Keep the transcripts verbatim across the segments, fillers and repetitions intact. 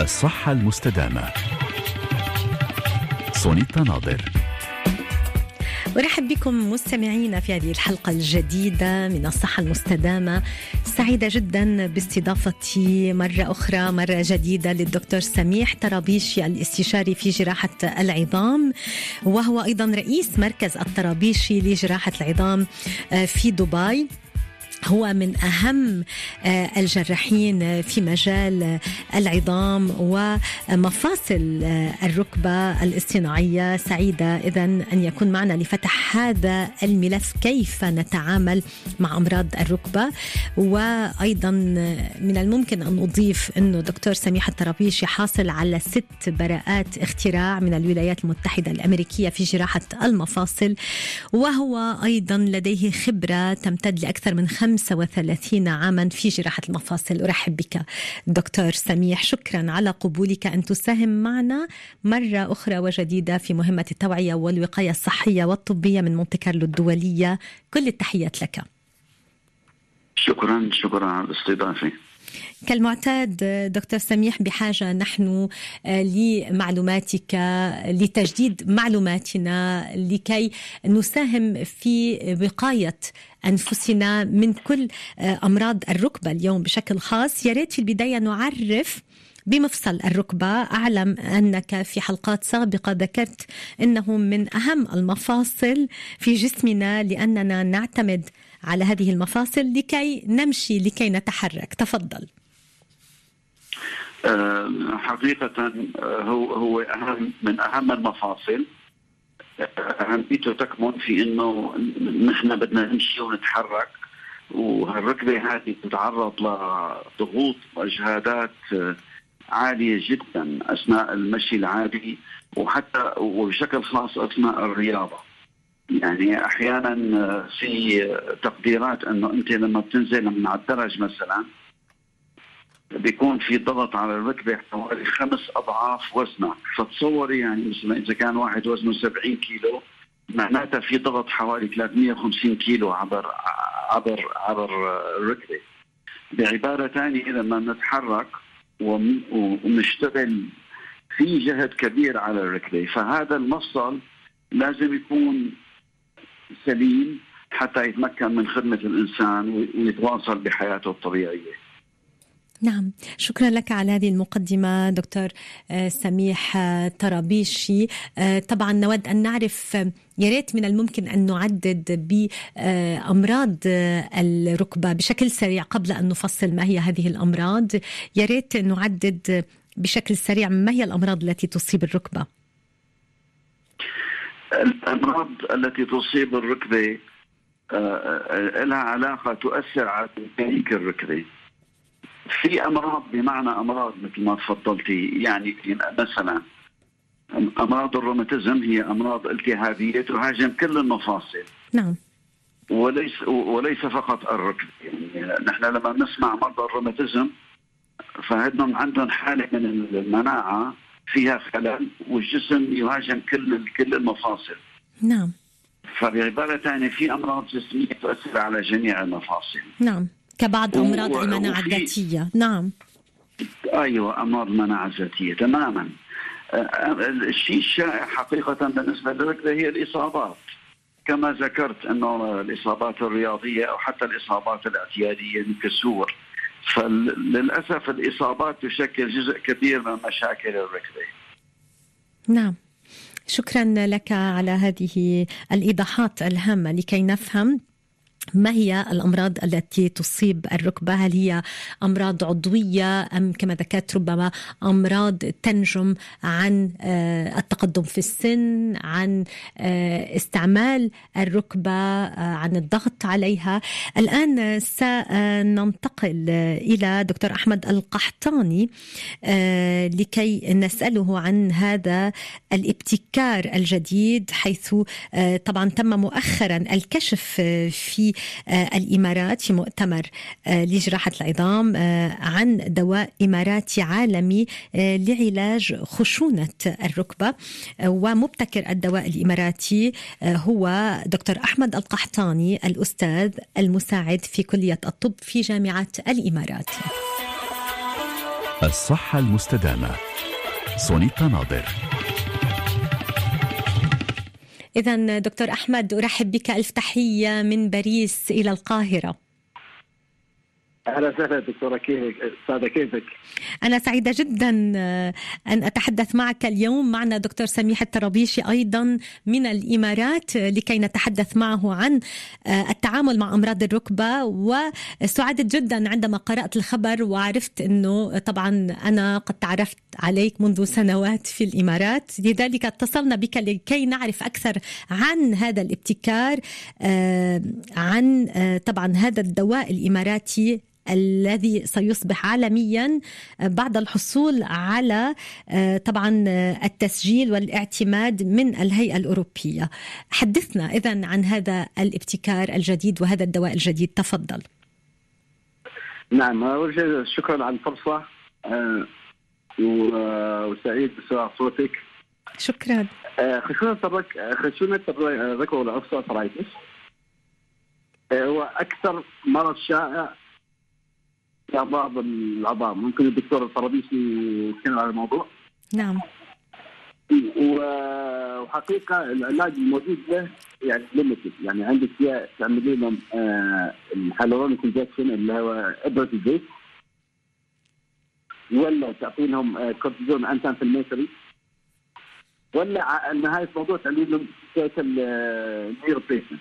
الصحة المستدامة. سونيتا ناظر. ورحب بكم مستمعينا في هذه الحلقة الجديدة من الصحة المستدامة. سعيدة جدا باستضافتي مرة أخرى مرة جديدة للدكتور سميح طرابيشي الاستشاري في جراحة العظام، وهو أيضا رئيس مركز الطرابيشي لجراحة العظام في دبي. هو من أهم الجراحين في مجال العظام ومفاصل الركبة الاصطناعية. سعيدة إذن أن يكون معنا لفتح هذا الملف، كيف نتعامل مع أمراض الركبة. وأيضا من الممكن أن أضيف أنه دكتور سميح الطرابيشي حاصل على ست براءات اختراع من الولايات المتحدة الأمريكية في جراحة المفاصل، وهو أيضا لديه خبرة تمتد لأكثر من خمسة وثلاثين عاما في جراحة المفاصل. أرحب بك دكتور سميح، شكرا على قبولك أن تساهم معنا مرة أخرى وجديدة في مهمة التوعية والوقاية الصحية والطبية من مونte كارلو الدولية. كل التحيات لك. شكرا شكرا على الاستضافة. كالمعتاد دكتور سميح، بحاجة نحن لمعلوماتك لتجديد معلوماتنا لكي نساهم في وقاية أنفسنا من كل أمراض الركبة اليوم بشكل خاص. يا ريت في البداية نعرف بمفصل الركبة. أعلم أنك في حلقات سابقة ذكرت أنه من أهم المفاصل في جسمنا لأننا نعتمد على هذه المفاصل لكي نمشي لكي نتحرك. تفضل. حقيقة هو هو أهم من أهم المفاصل. أهميته تكمن في إنه نحن بدنا نمشي ونتحرك، وهالركبة هذه تتعرض لضغوط وإجهادات عالية جدا أثناء المشي العادي، وحتى وبشكل خاص أثناء الرياضة. يعني أحيانا في تقديرات أنه أنت لما بتنزل من على الدرج مثلا بيكون في ضغط على الركبة حوالي خمس أضعاف وزنك. فتصوري يعني مثلا إذا كان واحد وزنه سبعين كيلو، معناتها في ضغط حوالي ثلاثمئة وخمسين كيلو عبر عبر عبر الركبة. بعبارة ثانية لما نتحرك ونشتغل في جهد كبير على الركبة، فهذا المفصل لازم يكون سليم حتى يتمكن من خدمة الإنسان ويتواصل بحياته الطبيعية. نعم، شكرا لك على هذه المقدمة دكتور سميح طرابيشي. طبعا نود أن نعرف، يا ريت من الممكن أن نعدد بأمراض الركبة بشكل سريع قبل أن نفصل ما هي هذه الأمراض. يا ريت نعدد بشكل سريع ما هي الأمراض التي تصيب الركبة. الأمراض التي تصيب الركبة لها علاقة تؤثر على ميكانيك الركبة. في أمراض بمعنى أمراض مثل ما تفضلتي، يعني مثلا أمراض الروماتيزم هي أمراض التهابية تهاجم كل المفاصل. نعم. وليس وليس فقط الركبة. يعني نحن لما نسمع مرضى الروماتيزم فهدهم عندهم حالة من المناعة فيها خلل، والجسم يهاجم كل كل المفاصل. نعم. فبعبارة ثانية في أمراض جسمية تؤثر على جميع المفاصل. نعم، كبعض أمراض و... المناعة الذاتية. نعم. أيوة، أمراض المناعة الذاتية تماما. الشيء الشائع حقيقة بالنسبة للركبة هي الإصابات، كما ذكرت أنه الإصابات الرياضية أو حتى الإصابات الاعتيادية كالسور. فللأسف الإصابات تشكل جزء كبير من مشاكل الركبة. نعم، شكرا لك على هذه الإيضاحات الهامة لكي نفهم ما هي الأمراض التي تصيب الركبة. هل هي أمراض عضوية أم كما ذكرت ربما أمراض تنجم عن التقدم في السن، عن استعمال الركبة، عن الضغط عليها. الآن سننتقل إلى دكتور أحمد القحطاني لكي نسأله عن هذا الابتكار الجديد، حيث طبعا تم مؤخرا الكشف في الإمارات في مؤتمر لجراحة العظام عن دواء إماراتي عالمي لعلاج خشونة الركبة. ومبتكر الدواء الإماراتي هو دكتور أحمد القحطاني، الأستاذ المساعد في كلية الطب في جامعة الإمارات. الصحة المستدامة. سونيتا ناظر. إذن دكتور أحمد، أرحب بك، ألف تحية من باريس إلى القاهرة. أهلا وسهلا دكتورة، كيفك؟ أستاذة كيفك؟ أنا سعيدة جدا أن أتحدث معك اليوم. معنا دكتور سميح الطرابيشي أيضا من الإمارات لكي نتحدث معه عن التعامل مع أمراض الركبة. وسعدت جدا عندما قرأت الخبر وعرفت أنه طبعا أنا قد تعرفت عليك منذ سنوات في الإمارات، لذلك اتصلنا بك لكي نعرف أكثر عن هذا الابتكار، عن طبعا هذا الدواء الإماراتي الذي سيصبح عالميا بعد الحصول على طبعا التسجيل والاعتماد من الهيئة الأوروبية. حدثنا إذن عن هذا الابتكار الجديد وهذا الدواء الجديد، تفضل. نعم، أول شيء شكرا على الفرصة وسعيد بسماع صوتك. شكرا. خشونة خشونة الركبة والأوستيوأرثرايتس هو أكثر مرض شائع في بعض العظام. ممكن الدكتور الطرابيشي يتكلم عن الموضوع؟ نعم. وحقيقة العلاج الموجود له يعني ليميتد، يعني عندك يا تعملي لهم الهالورونيك انجكشن اللي هو إبرة الزيت، ولا تعطي لهم كورتيزون أنتي انفلاماتوري، ولا نهاية الموضوع تعملي لهم سيكل نير بيشن.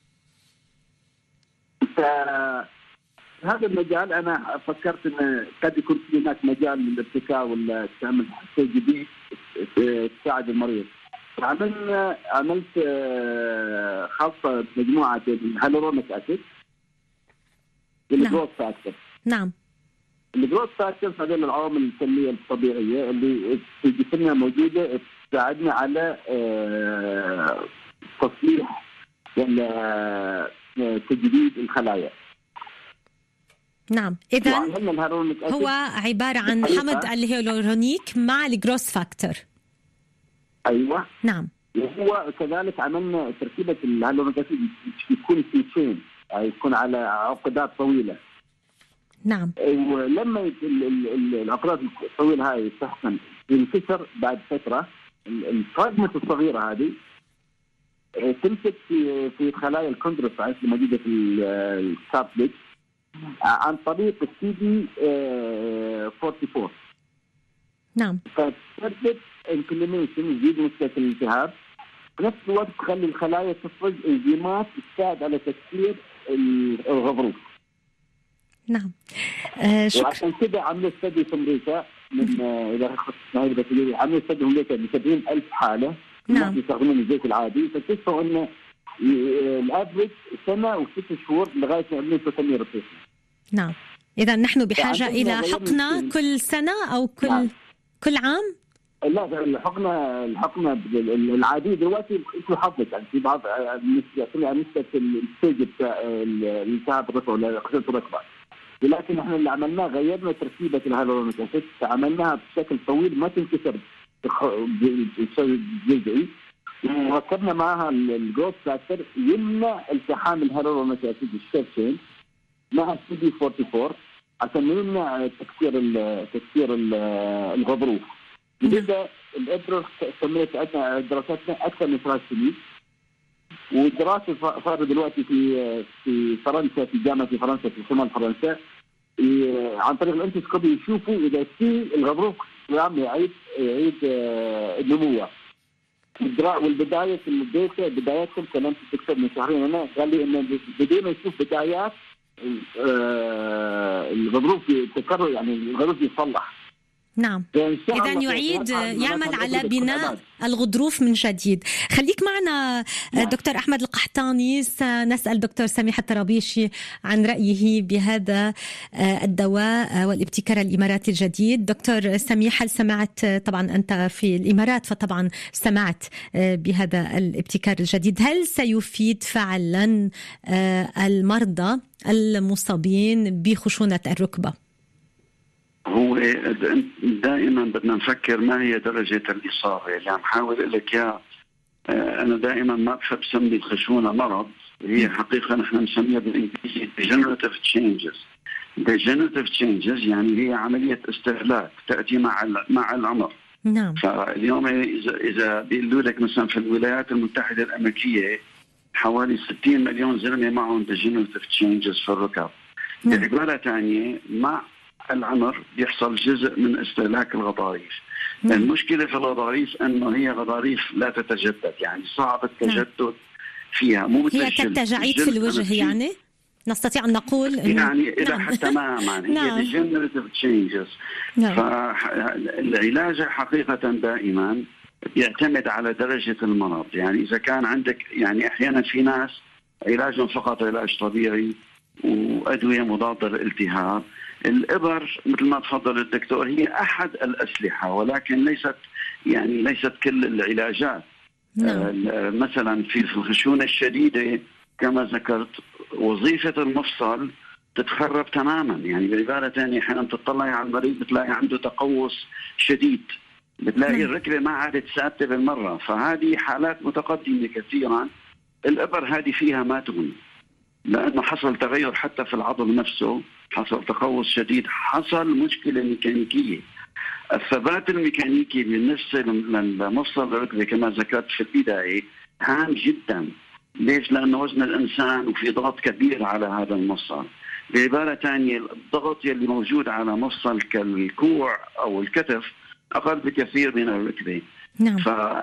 هذا المجال أنا فكرت إن قد يكون في هناك مجال للابتكار ولا تعمل شيء جديد تساعد المريض. عملنا عملت خاصة مجموعة الهالورونيك أسيد والجروث فاكتور. نعم. الجروث فاكتور هذول العوامل السلبية الطبيعية اللي في جسمنا موجودة تساعدنا على تصليح ولا تجديد الخلايا. نعم، إذن هو عبارة عن حمض الهيالورونيك مع الجروث فاكتور. أيوة. نعم. وهو كذلك عملنا تركيبة الهيالورونيك أسيد يكون في تشين، يعني يكون على عقدات طويلة. نعم. ولما العقدات الطويلة هاي تحسن ينكسر بعد فترة، الفراغمنت الصغيرة هذه تمسك في في خلايا الكوندروسايت الموجودة في الكارتليج عن طريق السي دي أربعة وأربعين. نعم. فتثبت انفلاميشن، يزيد نسبة الالتهاب، في نفس الوقت تخلي الخلايا تفرز انزيمات تساعد على تكسير الغضروف. نعم. آه شكرا. وعشان كده عملوا استدي في امريكا من الى عملوا استدي في امريكا ب سبعين ألف حالة. نعم. يستخدمون الزيت العادي، فاكتشفوا انه الافريج سنة وست شهور لغاية ما يعملون ثلاثمية رصيص. نعم. إذا نحن بحاجة إلى حقنة كل سنة أو كل نعم. كل عام؟ لا، الحقنة الحقنة العادية دلوقتي اسمه حظك، يعني في بعض نسبة نسبة الستيج بتاع الالتهاب الركبة ولا خشونة الركبة. ولكن احنا اللي عملناه غيرنا تركيبة الهالورونيك أسيد، عملناها بشكل طويل ما تنكسر جزئي، وركبنا معها الجروث فاكتور يمنع التحام الهالورونيك أسيد الشير تشين مع السي دي أربعة وأربعين عشان يمنع تكسير تكسير الغضروف. لذا الإبرة سميت دراستنا أكثر من ثلاث سنين، والدراسة صار دلوقتي في في فرنسا، في جامعة في فرنسا في شمال فرنسا، عن طريق الانتسكوبي يشوفوا إذا في الغضروف يعمل يعيد يعيد نموه. والبداية الداتا بداياتهم كلام الدكتور من شهرين أنا قال لي إن بدينا نشوف بدايات الغضروف يتكرر، يعني الغضروف يصلح. نعم. إذا يعيد يعمل على بناء الغضروف من جديد. خليك معنا دكتور أحمد القحطاني، سنسأل دكتور سميح الطرابيشي عن رأيه بهذا الدواء والابتكار الإماراتي الجديد. دكتور سميح، هل سمعت، طبعا أنت في الإمارات فطبعا سمعت بهذا الابتكار الجديد، هل سيفيد فعلا المرضى المصابين بخشونة الركبة؟ هو دائما بدنا نفكر ما هي درجة الإصابة اللي عم حاول لك يا أنا دائما ما بحب سمي الخشونة مرض، هي حقيقة نحن نسميها بالإنجليزي degenerative changes، degenerative changes يعني هي عملية استهلاك تأتي مع مع العمر. نعم. فاليوم إذا إذا بيقولوا لك مثلا في الولايات المتحدة الأمريكية حوالي ستين مليون زلمة معهم degenerative changes في الركب. نعم. بعبارة ثانية مع العمر بيحصل جزء من استهلاك الغضاريف. نعم. المشكلة في الغضاريف أنه هي غضاريف لا تتجدد، يعني صعب التجدد. نعم. فيها مو هي كالتجاعيد في الوجه، يعني نستطيع أن نقول إنه يعني إلى نعم. حتى تماما نعم. هي degenerative changes. نعم. فالعلاج حقيقة دائما يعتمد على درجة المرض. يعني إذا كان عندك يعني أحيانا في ناس علاجهم فقط علاج طبيعي وأدوية مضادة للالتهاب. الإبر مثل ما تفضل الدكتور هي أحد الأسلحة، ولكن ليست يعني ليست كل العلاجات. نعم. آه مثلا في الخشونة الشديدة كما ذكرت وظيفة المفصل تتخرب تماما. يعني بعبارة ثانية أحيانا تطلعي على المريض بتلاقي عنده تقوس شديد، بتلاقي الركبة ما عادت ثابتة بالمرة. فهذه حالات متقدمة كثيرا الإبر هذه فيها ما تغني، لأنه حصل تغير حتى في العضل نفسه، حصل تقوس شديد، حصل مشكلة ميكانيكية. الثبات الميكانيكي بالنسبة لمفصل الركبة كما ذكرت في البداية هام جدا. ليش؟ لأنه وزن الإنسان وفي ضغط كبير على هذا المفصل. بعبارة ثانية الضغط يلي موجود على مفصل كالكوع أو الكتف أقل بكثير من الركبة. نعم.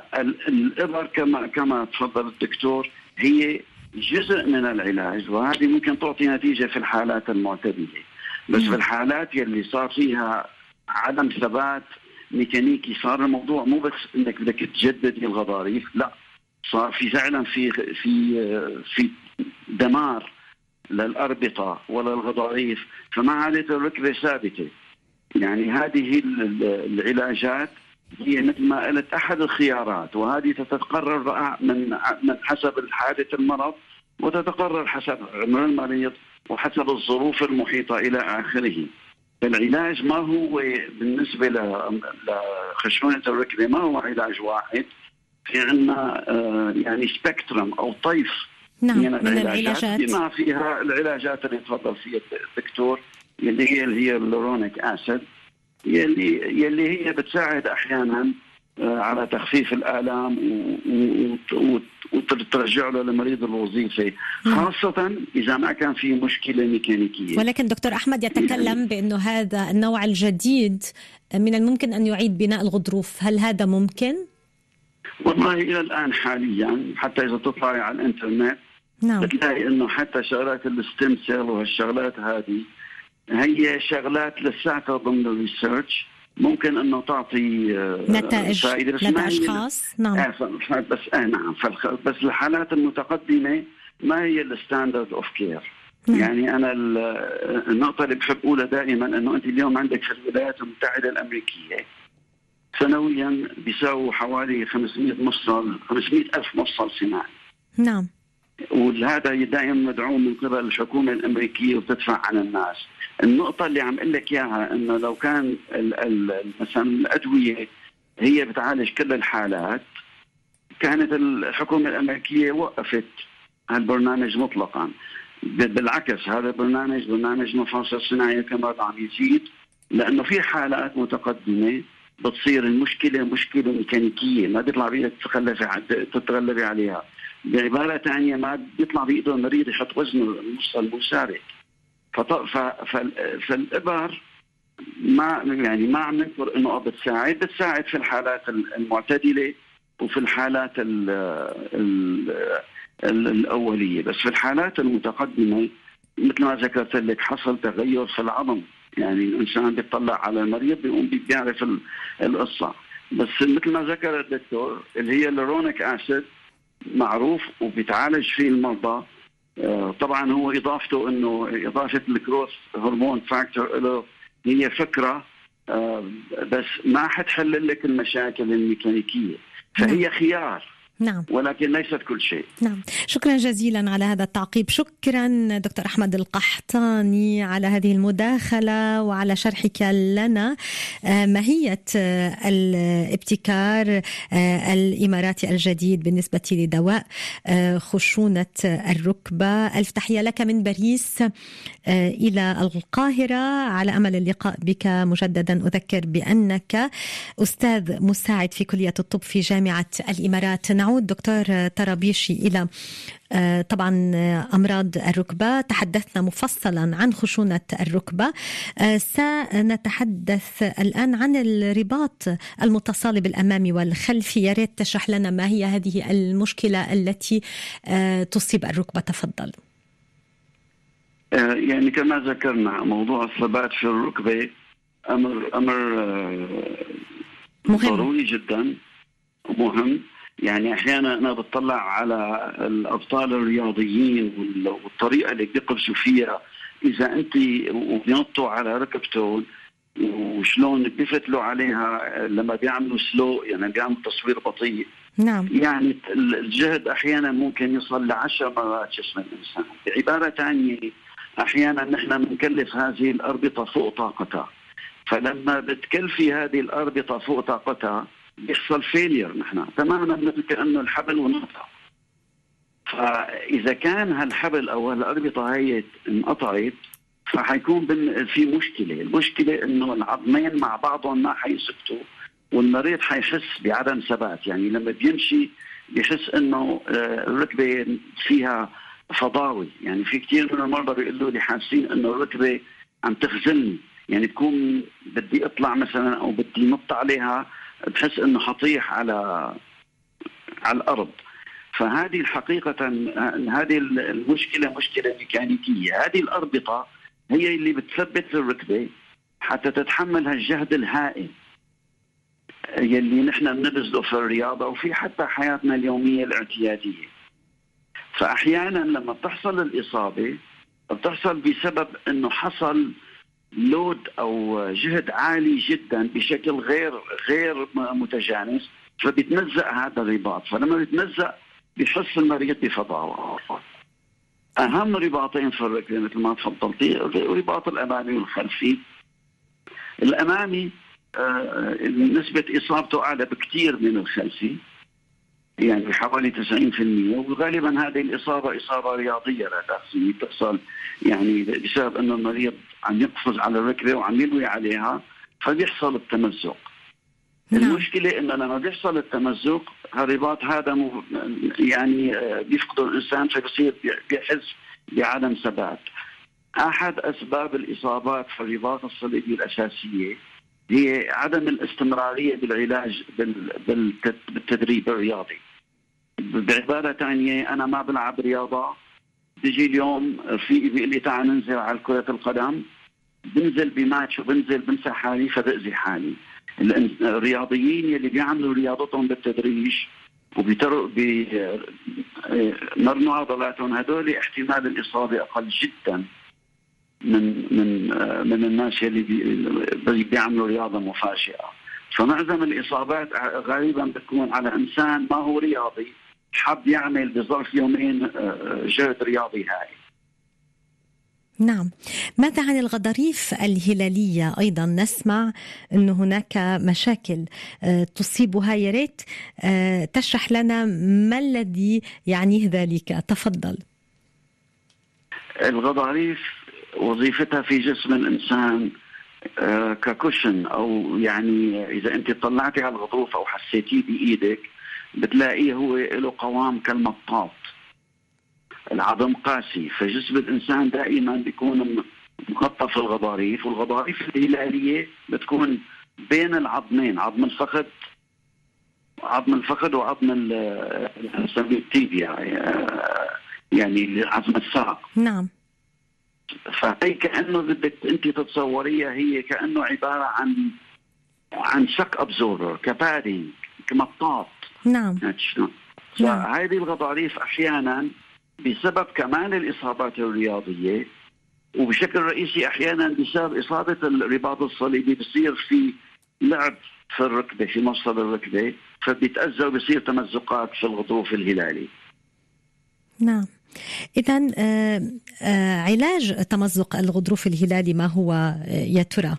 فالإبر كما كما تفضل الدكتور هي جزء من العلاج، وهذه ممكن تعطي نتيجة في الحالات المعتدلة. بس نعم. في الحالات يلي صار فيها عدم ثبات ميكانيكي صار الموضوع مو بس انك بدك تجدد الغضاريف، لا صار في فعلا في في في دمار للأربطة ولا الغضاريف، فما عادت الركبة ثابتة. يعني هذه العلاجات هي مثل ما قلت أحد الخيارات، وهذه تتقرر من من حسب حالة المرض، وتتقرر حسب عمر المريض وحسب الظروف المحيطة إلى آخره. العلاج ما هو بالنسبة لخشونة الركبة ما هو علاج واحد، في عندنا يعني سبيكترم أو طيف نعم من, من العلاجات بما فيها العلاجات اللي تفضل فيها الدكتور اللي هي اللي هي اللورونيك أسيد يلي يلي هي بتساعد أحيانا على تخفيف الآلام وترجع له لمريض الوظيفة، خاصة إذا ما كان في مشكلة ميكانيكية. ولكن دكتور أحمد يتكلم يعني بأنه هذا النوع الجديد من الممكن أن يعيد بناء الغضروف، هل هذا ممكن؟ والله إلى الآن حاليا حتى إذا تطلعي على الإنترنت نعم. بتلاقي إنه حتى شغلات الستيم سيل وهالشغلات هذه هي شغلات لساتها ضمن الريسيرش، ممكن انه تعطي نتائج فائده لاشخاص نعم آه بس آه نعم بس الحالات المتقدمه ما هي الستاندرد اوف كير. يعني انا النقطه اللي بحب اقولها دائما انه انت اليوم عندك في الولايات المتحده الامريكيه سنويا بيساووا حوالي خمسمئة مفصل خمسمئة ألف مفصل صناعي. نعم. وهذا دائما مدعوم من قبل الحكومه الامريكيه وتدفع عن الناس. النقطة اللي عم أقول لك إياها إنه لو كان ال ال مثلا الأدوية هي بتعالج كل الحالات كانت الحكومة الأمريكية وقفت هالبرنامج مطلقا. بالعكس هذا البرنامج برنامج مفاصل صناعية كمان عم يزيد، لأنه في حالات متقدمة بتصير المشكلة مشكلة ميكانيكية ما بيطلع بيدك تتغلبي عليها. بعبارة ثانية ما بيطلع بيده المريض يحط وزنه المفصل مو ثابت. فالإبر ما يعني ما عم نذكر انه بتساعد بتساعد في الحالات المعتدله وفي الحالات ال ال ال الاوليه، بس في الحالات المتقدمه مثل ما ذكرت لك حصل تغير في العظم. يعني الانسان بيطلع على المريض بيقوم بيعرف القصه. بس مثل ما ذكر الدكتور اللي هي اللورونيك اسيد معروف وبيتعالج فيه المرضى. طبعا هو اضافته انه اضافه الجروث هرمون فاكتور له هي فكره بس ما حتحل لك المشاكل الميكانيكيه، فهي خيار نعم. ولكن ليست كل شيء. نعم. شكرا جزيلا على هذا التعقيب. شكرا دكتور أحمد القحطاني على هذه المداخلة وعلى شرحك لنا ماهية الابتكار الإماراتي الجديد بالنسبة لدواء خشونة الركبة. ألف تحية لك من باريس إلى القاهرة، على أمل اللقاء بك مجددا. أذكر بأنك أستاذ مساعد في كلية الطب في جامعة الإمارات. نعود دكتور طرابيشي إلى طبعا أمراض الركبة. تحدثنا مفصلا عن خشونة الركبة، سنتحدث الآن عن الرباط المتصالب الأمامي والخلفي. يا ريت تشرح لنا ما هي هذه المشكلة التي تصيب الركبة. تفضل. يعني كما ذكرنا موضوع الثبات في الركبة أمر أمر مهم. ضروري جدا ومهم. يعني أحيانا أنا بتطلع على الأبطال الرياضيين والطريقة اللي بيقفزوا فيها، إذا أنت وبينطوا على ركبتهم وشلون بيفتلوا عليها لما بيعملوا سلو، يعني بيعملوا تصوير بطيء. نعم. يعني الجهد أحيانا ممكن يصل لعشر مرات جسم الإنسان. بعبارة ثانية أحيانا نحن بنكلف هذه الأربطة فوق طاقتها، فلما بتكلفي هذه الأربطة فوق طاقتها بيحصل فيلير. نحن تماما مثل كأنه الحبل ونقطع. فإذا كان هالحبل أو هالأربطة هي انقطعت فحيكون في مشكلة. المشكلة إنه العظمين مع بعضهم ما حيسكتوا والمريض حيحس بعدم ثبات. يعني لما بيمشي بيحس إنه الركبة فيها فضاوي. يعني في كثير من المرضى بيقولوا لي حاسين إنه الركبة عم تخزلني، يعني بكون بدي أطلع مثلا أو بدي نط عليها بحس إنه حطيح على على الأرض. فهذه الحقيقة هذه المشكلة مشكلة ميكانيكية. هذه الأربطة هي اللي بتثبت الركبة حتى تتحمل هالجهد الهائل يلي نحن بنبذله في الرياضة وفي حتى حياتنا اليومية الاعتيادية. فأحيانا لما بتحصل الإصابة بتحصل بسبب إنه حصل لود أو جهد عالي جدا بشكل غير غير متجانس، فبيتمزق هذا الرباط. فلما بيتمزق بيحس المريض بفضاوة. أهم رباطين في الركبة مثل ما تفضلتي الرباط الأمامي والخلفي. الأمامي آه نسبة إصابته أعلى بكثير من الخلفي، يعني بحوالي تسعين بالمئة، وغالبا هذه الإصابة إصابة رياضية لا تحسن بتحصل يعني بسبب أنه المريض عم يقفز على الركبة وعم يلوي عليها فبيحصل التمزق. نعم. المشكلة إنه لما بيحصل التمزق الرباط هذا يعني بيفقده الإنسان فبصير بيحس بعدم ثبات. أحد أسباب الإصابات في الرباط الصليبي الأساسية هي عدم الاستمرارية بالعلاج بالتدريب الرياضي. بعبارة ثانية أنا ما بلعب رياضة، بيجي اليوم في بيقول لي تعال ننزل على كرة القدم، بنزل بماتش وبنزل بنسى حالي فبأذي حالي. الرياضيين اللي بيعملوا رياضتهم بالتدريج وبيمرنوا عضلاتهم هذول احتمال الإصابة أقل جدا من من من الناس اللي بيعملوا رياضة مفاجئة. فمعظم الإصابات غالبا بتكون على إنسان ما هو رياضي حب يعمل بظرف يومين جهد رياضي هائل. نعم. ماذا عن الغضاريف الهلالية؟ أيضا نسمع أن هناك مشاكل تصيبها. يا ريت تشرح لنا ما الذي يعنيه ذلك. تفضل. الغضاريف وظيفتها في جسم الإنسان ككوشن، أو يعني إذا أنت طلعتي على الغضروف أو حسيتيه بإيدك بتلاقيه هو له قوام كالمطاط. العظم قاسي، فجسم الإنسان دائما بيكون مغطى في الغضاريف، والغضاريف الهلالية بتكون بين العظمين، عظم الفخذ عظم الفخذ وعظم نسميه التيبيا، يعني عظم الساق. نعم. فهي كأنه بدك أنت تتصوريها هي كأنه عبارة عن عن شك أبزورر، كبادي، كمطاط. نعم. فهذه الغضاريف أحيانا بسبب كمان الإصابات الرياضية وبشكل رئيسي أحيانا بسبب إصابة الرباط الصليبي بصير في لعب في الركبة، في مفصل الركبة، فبيتأذى وبيصير تمزقات في الغضروف الهلالي. نعم. إذن آه آه علاج تمزق الغضروف الهلالي ما هو آه يا ترى؟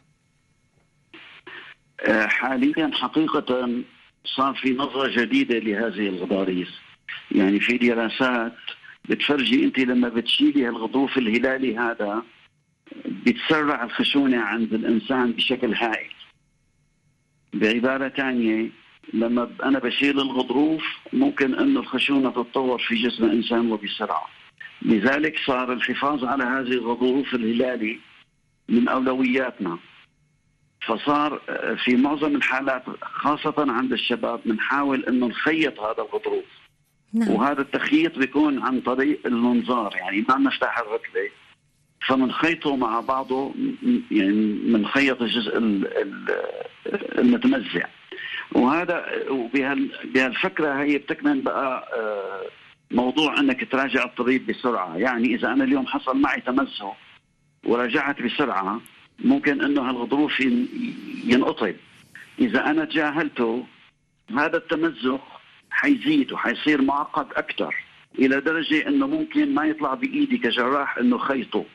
آه حاليا حقيقة صار في نظرة جديدة لهذه الغضاريف. يعني في دراسات بتفرجي أنت لما بتشيلي الغضروف الهلالي هذا بتسرع الخشونة عند الإنسان بشكل هائل. بعبارة ثانية لما أنا بشيل الغضروف ممكن أن الخشونة تتطور في جسم الإنسان وبسرعة. لذلك صار الحفاظ على هذه الغضروف الهلالي من أولوياتنا. فصار في معظم الحالات خاصة عند الشباب بنحاول أنه نخيط هذا الغضروف. نعم. وهذا التخييط بيكون عن طريق المنظار، يعني ما بنفتح الركبة فمنخيطه مع بعضه، يعني منخيط الجزء المتمزع. وهذا بهالفكرة هي بتكمن بقى موضوع أنك تراجع الطبيب بسرعة. يعني إذا أنا اليوم حصل معي تمزق ورجعت بسرعة ممكن أنه هالغضروف ينقطب. إذا أنا تجاهلته هذا التمزق حيزيد وحيصير معقد أكثر إلى درجة أنه ممكن ما يطلع بإيدي كجراح أنه خيطه،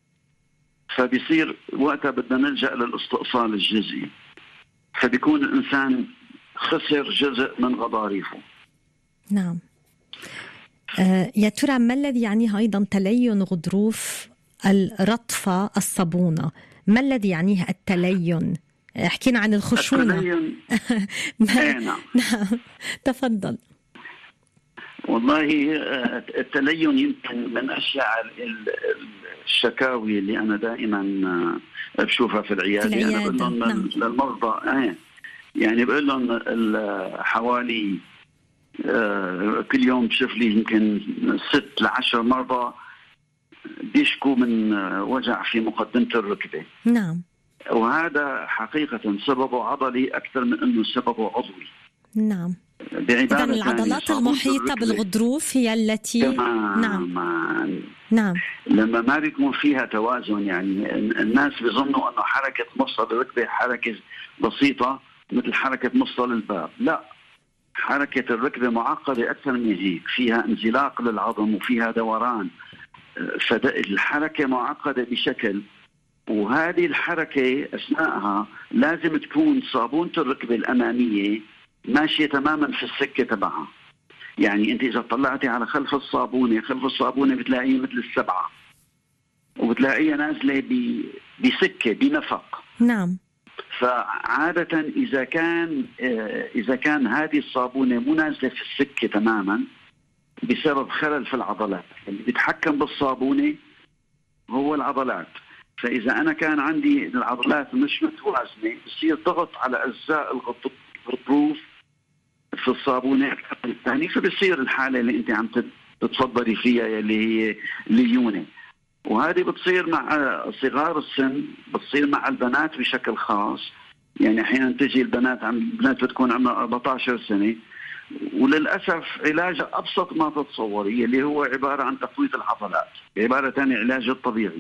فبيصير وقتها بدنا نلجأ للاستئصال الجزئي، فبيكون الإنسان خسر جزء من غضاريفه. نعم. آه يا ترى ما الذي يعنيه أيضا تلين غضروف الرطفة الصابونة؟ ما الذي يعنيه التلين؟ حكينا عن الخشونة. التلين نعم. نعم تفضل. والله التلين يمكن من أشياء الشكاوي اللي أنا دائما بشوفها في العيادة, في العيادة. أنا بقول لهم نعم. للمرضى آه. يعني بقول لهم حوالي آه كل يوم بشوف لي يمكن ست لعشر مرضى بيشكوا من وجع في مقدمة الركبة. نعم. وهذا حقيقة سببه عضلي أكثر من أنه سببه عضوي. نعم. إذن العضلات المحيطة بالغضروف هي التي نعم نعم لما ما بيكون فيها توازن. يعني الناس بيظنوا أنه حركة مفصل الركبة حركة بسيطة مثل حركة مفصل الباب. لا، حركة الركبة معقدة أكثر من هيك، فيها انزلاق للعظم وفيها دوران، فالحركة معقدة بشكل. وهذه الحركة أثناءها لازم تكون صابونة الركبة الأمامية ماشية تماما في السكة تبعها. يعني أنت إذا طلعتي على خلف الصابونة، خلف الصابونة بتلاقيه مثل السبعة وبتلاقيها نازلة بسكة بنفق. نعم. فعادة إذا كان إذا كان هذه الصابونة مو نازلة في السكة تماما بسبب خلل في العضلات، اللي بيتحكم بالصابونة هو العضلات. فإذا أنا كان عندي العضلات مش متوازنة بصير ضغط على أجزاء الغضروف في الصابونة أكثر من الثاني، فبصير الحالة اللي أنت عم تتفضلي فيها اللي هي ليونة. وهذه بتصير مع صغار السن، بتصير مع البنات بشكل خاص. يعني أحيانا تجي البنات عم البنات بتكون عمرها أربعة عشر سنة، وللأسف علاجها أبسط ما تتصوري اللي هو عبارة عن تقوية العضلات، بعبارة ثانية علاج الطبيعي.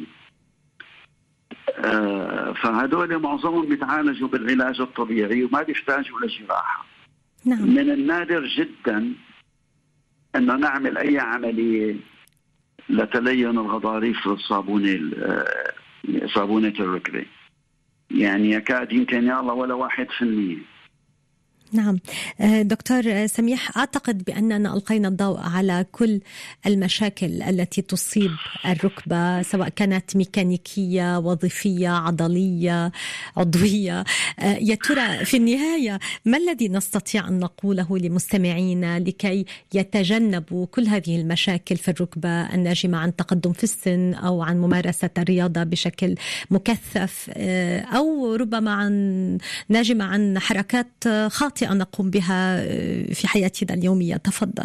آه فهدول معظمهم بيتعالجوا بالعلاج الطبيعي وما بيحتاجوا لجراحة. نعم. من النادر جدا أنه نعمل أي عملية لتلين الغضاريف الصابونة صابونة الركبة، يعني يكاد يمكن يا الله ولا واحد في المية. نعم. دكتور سميح، أعتقد بأننا ألقينا الضوء على كل المشاكل التي تصيب الركبة، سواء كانت ميكانيكية، وظيفية، عضلية، عضوية. يا ترى في النهاية ما الذي نستطيع أن نقوله لمستمعينا لكي يتجنبوا كل هذه المشاكل في الركبة الناجمة عن تقدم في السن أو عن ممارسة الرياضة بشكل مكثف، أو ربما عن ناجمة عن حركات خاطئة نقوم بها في حياتنا اليومية؟ تفضل.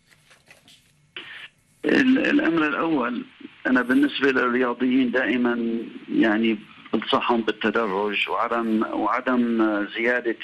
الأمر الأول، أنا بالنسبة للرياضيين دائما يعني بنصحهم بالتدرج وعدم وعدم زيادة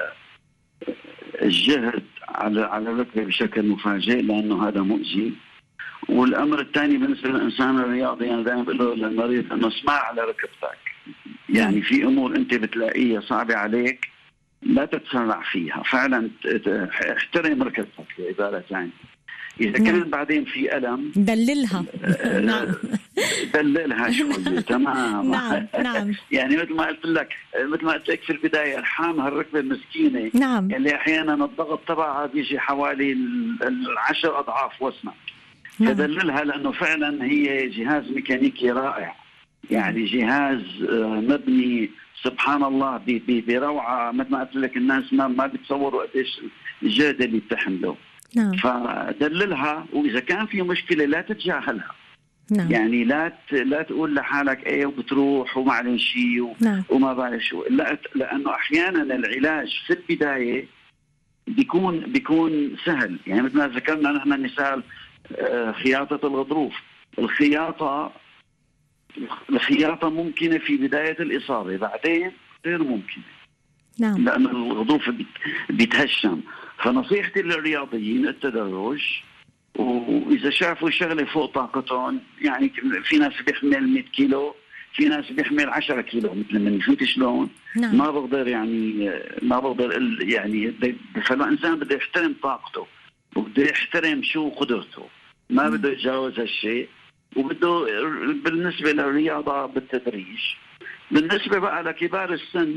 الجهد على على الركبة بشكل مفاجئ، لأنه هذا مؤذي. والأمر الثاني بالنسبة للإنسان الرياضي، أنا دائما بقول له للمريض إنه اسمع على ركبتك. يعني في أمور أنت بتلاقيها صعبة عليك لا تتسرع فيها، فعلا احترم ركبتك بعبارة ثانية. إذا كان نعم. بعدين في ألم دللها. نعم. دللها شوية. تمام. نعم نعم. يعني مثل ما قلت لك مثل ما قلت لك في البداية، ارحام هالركبة المسكينة. نعم. اللي أحيانا الضغط تبعها بيجي حوالي العشر أضعاف وزنها. نعم. فدللها لأنه فعلا هي جهاز ميكانيكي رائع، يعني جهاز مبني سبحان الله بروعة. مثل ما قلت لك الناس ما ما بتصوروا قديش الجهد اللي بتحمله. نعم. فدللها، وإذا كان في مشكلة لا تتجاهلها. نعم. يعني لا لا تقول لحالك ايه وبتروح وما عليه شيء و... نعم. وما بعرف شو. لا، لأنه أحيانا العلاج في البداية بيكون بيكون سهل. يعني مثل ما ذكرنا نحن مثال خياطة الغضروف. الخياطة الخياطة ممكنة في بداية الإصابة، بعدين غير ممكنة. نعم. لأن الغضروف بيتهشم. فنصيحتي للرياضيين التدرج، وإذا شافوا شغلة فوق طاقتهم، يعني في ناس بيحمل مئة كيلو، في ناس بيحمل عشرة كيلو مثل من فهمت شلون؟ نعم. ما بقدر يعني ما بقدر يعني. فالإنسان بده يحترم طاقته وبده يحترم شو قدرته، ما بده يتجاوز هالشيء. وبده بالنسبة للرياضة بالتدريج. بالنسبة بقى لكبار السن،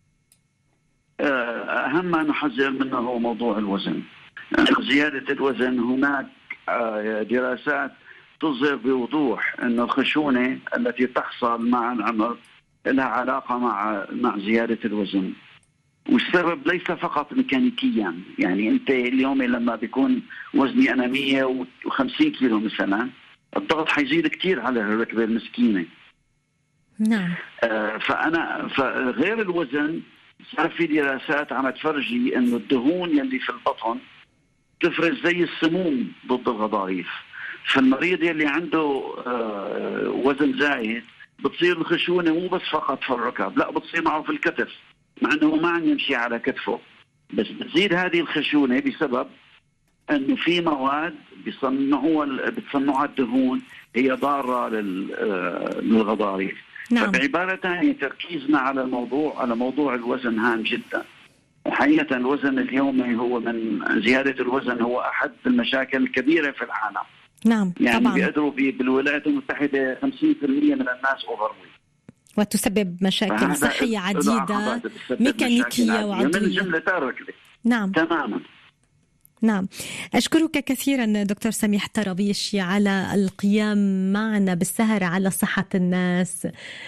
أهم ما نحذر منه هو موضوع الوزن. زيادة الوزن، هناك دراسات تظهر بوضوح أن الخشونة التي تحصل مع العمر لها علاقة مع مع زيادة الوزن. والسبب ليس فقط ميكانيكيا. يعني أنت اليوم لما بيكون وزني أنا مئة وخمسين كيلو مثلا، الضغط حيزيد كتير على الركبة المسكينة. نعم. آه فأنا فغير الوزن، صار في دراسات عم تفرجي انه الدهون يلي في البطن تفرز زي السموم ضد الغضاريف. فالمريض يلي عنده آه وزن زايد بتصير الخشونه مو بس فقط في الركب، لا بتصير معه في الكتف، مع انه ما عم يمشي على كتفه. بس بتزيد هذه الخشونه بسبب انه في مواد بيصنعوها بتصنعها الدهون هي ضاره للغضاريف. نعم. فبعبارة ثانية، تركيزنا على الموضوع على موضوع الوزن هام جدا. حقيقة الوزن اليومي هو من زيادة الوزن هو أحد المشاكل الكبيرة في العالم. نعم. يعني طبعا. بيقدروا بالولايات المتحدة خمسين بالمئة من الناس أوفروي، وتسبب مشاكل صحية عديدة ميكانيكية وعضوية من جملة الركبة. نعم. تماما. نعم. أشكرك كثيرا دكتور سميح طرابيشي على القيام معنا بالسهر على صحة الناس،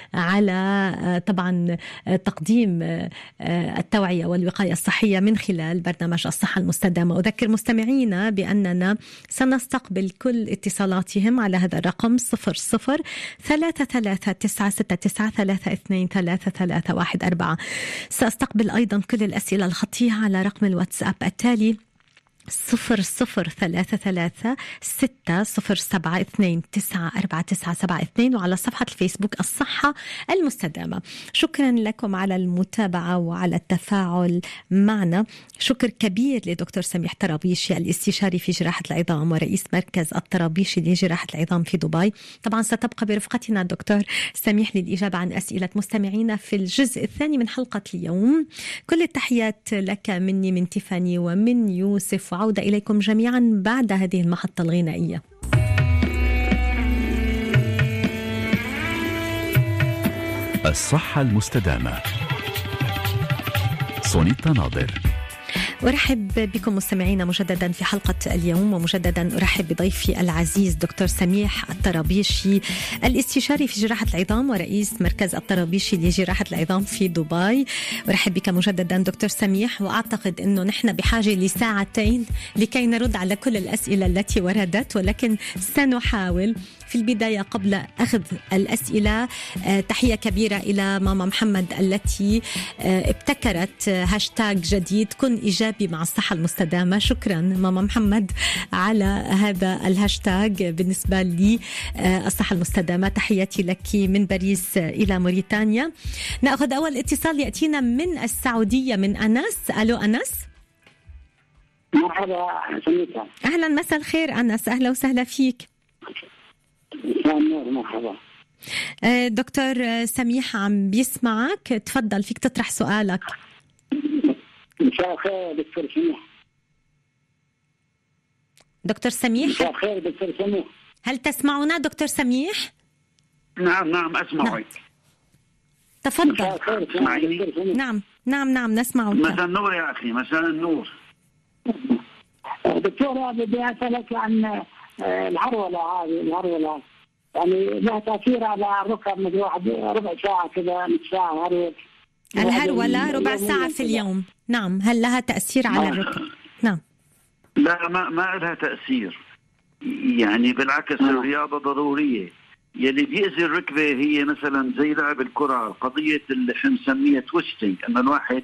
على طبعا تقديم التوعية والوقاية الصحية من خلال برنامج الصحة المستدامة. أذكر مستمعينا بأننا سنستقبل كل اتصالاتهم على هذا الرقم صفر صفر ثلاثة ثلاثة تسعة ستة تسعة ثلاثة اثنين ثلاثة ثلاثة واحد أربعة. سأستقبل أيضا كل الأسئلة الخطية على رقم الواتساب التالي صفر صفر ثلاثة ثلاثة ستة صفر سبعة اثنين تسعة أربعة تسعة سبعة اثنين، وعلى صفحة الفيسبوك الصحة المستدامة. شكرا لكم على المتابعة وعلى التفاعل معنا. شكر كبير لدكتور سميح طرابيشي الاستشاري في جراحة العظام ورئيس مركز الطرابيشي لجراحة العظام في دبي. طبعا ستبقى برفقتنا الدكتور سميح للإجابة عن أسئلة مستمعينا في الجزء الثاني من حلقة اليوم. كل التحيات لك مني من تيفاني ومن يوسف، وعودة إليكم جميعا بعد هذه المحطة الغنائية. الصحة المستدامة. سونيتا ناظر. أرحب بكم مستمعينا مجددا في حلقة اليوم، ومجددا أرحب بضيفي العزيز دكتور سميح الطرابيشي الاستشاري في جراحة العظام ورئيس مركز الطرابيشي لجراحة العظام في دبي. أرحب بك مجددا دكتور سميح، وأعتقد أنه نحن بحاجة لساعتين لكي نرد على كل الأسئلة التي وردت، ولكن سنحاول. في البداية قبل أخذ الأسئلة، تحية كبيرة إلى ماما محمد التي ابتكرت هاشتاج جديد كن إيجابي مع الصحة المستدامة. شكرا ماما محمد على هذا الهاشتاج بالنسبة لي الصحة المستدامة. تحياتي لك من باريس إلى موريتانيا. نأخذ أول اتصال يأتينا من السعودية من أنس. ألو أنس. مرحبا سميتها. أهلا، مساء الخير أنس، أهلا وسهلا فيك. مرحبا. دكتور سميح عم بيسمعك، تفضل فيك تطرح سؤالك. مساء الخير دكتور سميح. دكتور سميح، مساء الخير دكتور سميح. هل تسمعنا دكتور سميح؟ نعم نعم أسمعك. نعم. تفضل. نعم نعم نعم نسمعك. مساء النور يا أخي، مساء النور. دكتور بدي أسألك عن الهرولة هذه، الهرولة يعني لها تأثير على الركب، مثل واحد ربع ساعة كذا، نص ساعة هرول. الهرولة ربع ساعة في اليوم، نعم، هل لها تأثير على الركب؟ نعم. لا ما ما لها تأثير، يعني بالعكس الرياضة ضرورية. يلي بيأذي الركبة هي مثلا زي لعب الكرة، قضية اللي بنسميها تويستنج، أن الواحد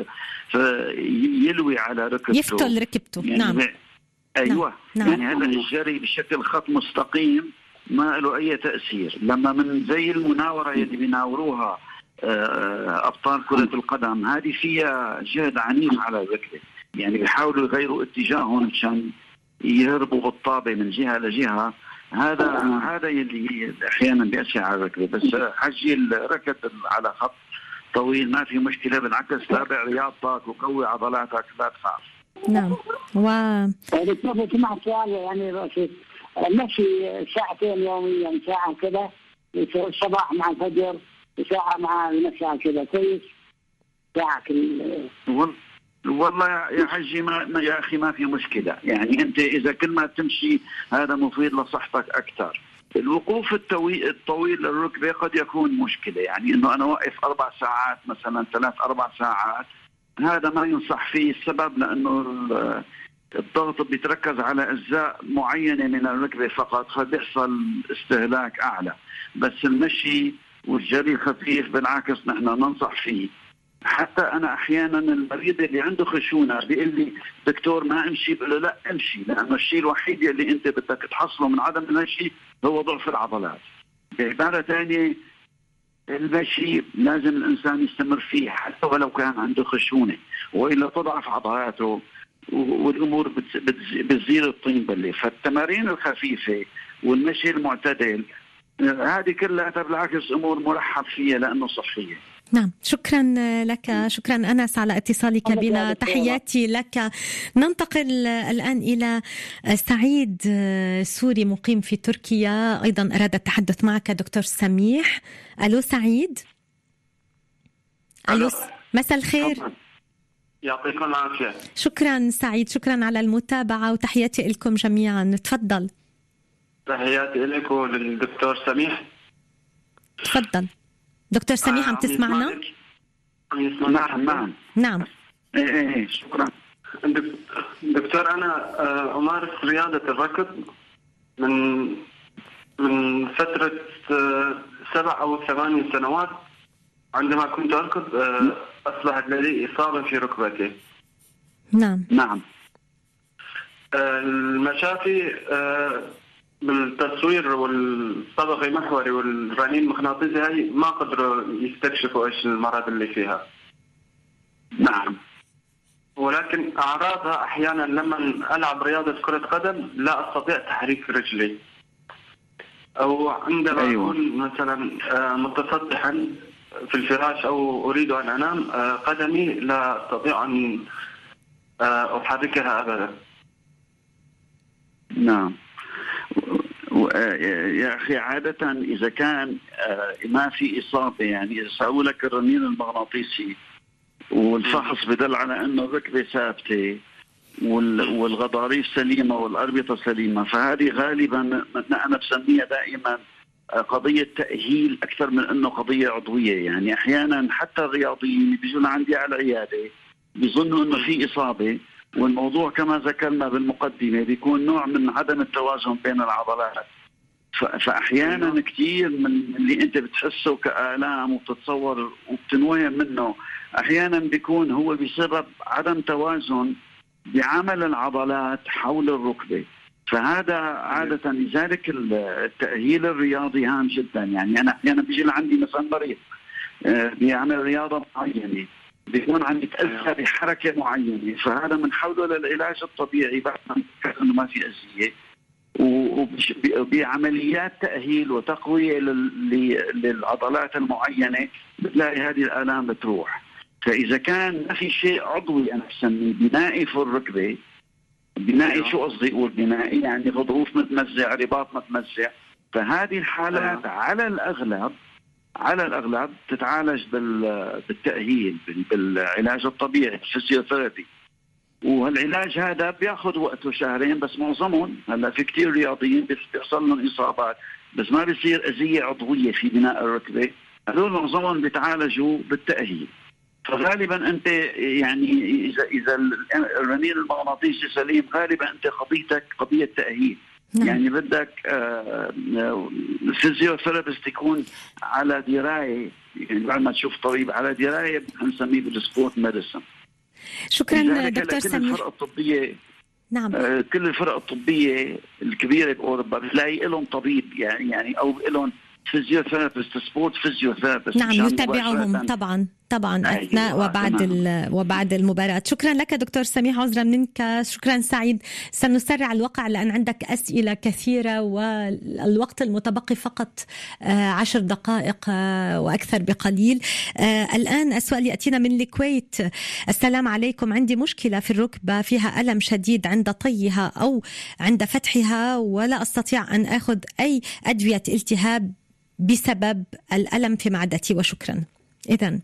يلوي على ركبته، يفتل ركبته. يعني نعم. أيوة. نعم. يعني هلا الجري بشكل خط مستقيم ما له أي تأثير. لما من زي المناورة اللي بيناوروها أبطال كرة القدم، هذه فيها جهد عنيف على الركبة، يعني بيحاولوا يغيروا اتجاههم عشان يهربوا بالطابة من جهة لجهة. هذا هذا اللي احيانا بيأثر على الركبه. بس حجي الركض على خط طويل ما في مشكله، بالعكس تابع رياضتك وقوي عضلاتك، لا تخاف. نعم. و دكتور سمعت سؤال، يعني المشي ساعتين يوميا، ساعه كذا الصباح مع الفجر وساعه مع المساء كذا، كويس؟ ساعه كل والله يا حجي ما يا اخي ما في مشكله، يعني انت اذا كل ما تمشي هذا مفيد لصحتك اكثر. الوقوف الطويل الطويل للركبه قد يكون مشكله، يعني انه انا واقف اربع ساعات مثلا، ثلاث اربع ساعات، هذا ما ينصح فيه. السبب لانه الضغط بيتركز على اجزاء معينه من الركبه فقط، فبيحصل استهلاك اعلى. بس المشي والجري خفيف بالعكس نحن ننصح فيه. حتى انا احيانا المريض اللي عنده خشونه بيقول لي دكتور ما امشي، بقول له لا امشي، لانه الشيء الوحيد اللي انت بدك تحصله من عدم المشي هو ضعف العضلات. بعباره ثانيه المشي لازم الانسان يستمر فيه حتى ولو كان عنده خشونه، والا تضعف عضلاته والامور بتزيد الطين بله. فالتمارين الخفيفه والمشي المعتدل هذه كلها بالعكس امور مرحب فيها لانه صحيه. نعم، شكرا لك، شكرا أنس على اتصالك بنا، تحياتي لك. ننتقل الآن إلى سعيد سوري مقيم في تركيا، أيضا أراد التحدث معك دكتور سميح. ألو سعيد. ألو، مساء الخير. يعطيكم العافية. شكرا سعيد، شكرا على المتابعة وتحياتي لكم جميعا. تفضل. تحياتي لك وللدكتور سميح. تفضل دكتور سميح، عم تسمعنا؟ نعم نعم نعم. ايه ايه شكرا. دكتور انا امارس رياضة الركض من من فترة سبع او ثمانية سنوات. عندما كنت اركض اصبحت لدي اصابة في ركبتي. نعم نعم. المشافي بالتصوير والطبقي محوري والرنين مغناطيسي هاي ما قدروا يستكشفوا ايش المرض اللي فيها. نعم. ولكن اعراضها احيانا لما العب رياضه كره قدم لا استطيع تحريك رجلي، او عندما أيوة. اكون مثلا متسطحا في الفراش او اريد ان انام قدمي لا استطيع ان احركها ابدا. نعم. يا أخي عادة إذا كان ما في إصابة، يعني إذا سووا لك الرنين المغناطيسي والفحص بدل على أنه الركبة ثابتة والغضاريف سليمة والأربطة سليمة، فهذه غالبا أنا بسميها دائما قضية تأهيل أكثر من أنه قضية عضوية. يعني أحيانا حتى الرياضيين بيجون عندي على العيادة بيظنوا أنه في إصابة، والموضوع كما ذكرنا بالمقدمة بيكون نوع من عدم التوازن بين العضلات. فأحيانا كثير من اللي أنت بتحسه كآلام وبتتصور وبتنوهم منه أحيانا بيكون هو بسبب عدم توازن بعمل العضلات حول الركبة. فهذا عادة لذلك التأهيل الرياضي هام جدا. يعني أنا أحيانا بيجي لعندي مثلا مريض بيعمل رياضة معينة، بيكون عم يتأذى بحركة معينة، فهذا بنحوله للعلاج الطبيعي بعد ما إنه ما في أذية، وبعمليات تأهيل وتقوية للعضلات المعينة بتلاقي هذه الآلام بتروح. فاذا كان ما في شيء عضوي انا بسميه بنائي في الركبه، بنائي شو قصدي اقول بنائي؟ يعني غضروف متمزع، رباط متمزع، فهذه الحالات على الاغلب على الاغلب تتعالج بالتاهيل بالعلاج الطبيعي الفيزيوثيرابي، وهالعلاج هذا بياخذ وقته شهرين بس. معظمهم هلا في كثير رياضيين بيحصل لهم اصابات بس ما بيصير اذيه عضويه في بناء الركبه، هذول معظمهم بيتعالجوا بالتاهيل. فغالبا انت يعني اذا اذا الرنين المغناطيسي سليم غالبا انت قضيتك قضيه تاهيل. نعم. يعني بدك الفيزيوثيرابيست يكون على درايه، يعني بعد ما تشوف طبيب على درايه بنسميه بالسبورت ميديسن. شكرا دكتور سميح. كل الفرق الطبيه نعم آه كل الفرق الطبيه الكبيره باوروبا بتلاقي لهم طبيب يعني يعني او لهم فيزيوثيرابيست سبورت فيزيوثيرابيست. نعم يتابعهم طبعا طبعا اثناء وبعد وبعد المباراه. شكرا لك دكتور سميح، عذرا منك، شكرا سعيد. سنسرع الوقع لان عندك اسئله كثيره والوقت المتبقي فقط عشر دقائق واكثر بقليل. الان السؤال ياتينا من الكويت. السلام عليكم، عندي مشكله في الركبه فيها الم شديد عند طيها او عند فتحها ولا استطيع ان اخذ اي ادويه التهاب بسبب الالم في معدتي وشكرا. اذا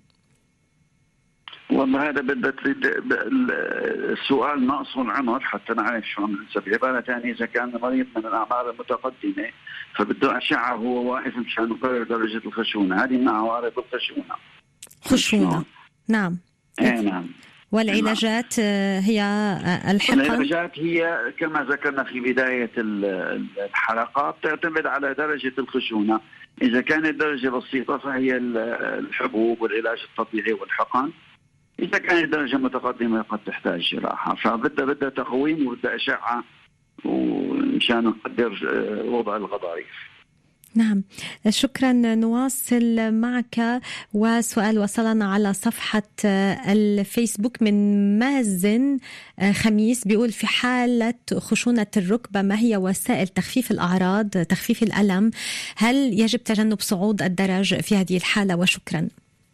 والله هذا بدها تريد السؤال ناقص عمر حتى نعرف شو عم نسوي. بعبارة ثانية إذا كان مريض من الأعمار المتقدمة فبده أشعة وهو واقف مشان يقرر درجة الخشونة، هذه من عوارض الخشونة. خشونة نعم. إيه نعم. والعلاجات هي الحقن؟ العلاجات هي كما ذكرنا في بداية الحلقة تعتمد على درجة الخشونة. إذا كانت درجة بسيطة فهي الحبوب والعلاج الطبيعي والحقن. إذا كانت درجة متقدمة قد تحتاج جراحة، فبدها بدها تقويم وبدها أشعة ومشان نقدر وضع الغضاريف. نعم شكرا. نواصل معك وسؤال وصلنا على صفحة الفيسبوك من مازن خميس، بيقول في حالة خشونة الركبة ما هي وسائل تخفيف الأعراض تخفيف الألم؟ هل يجب تجنب صعود الدرج في هذه الحالة وشكرا؟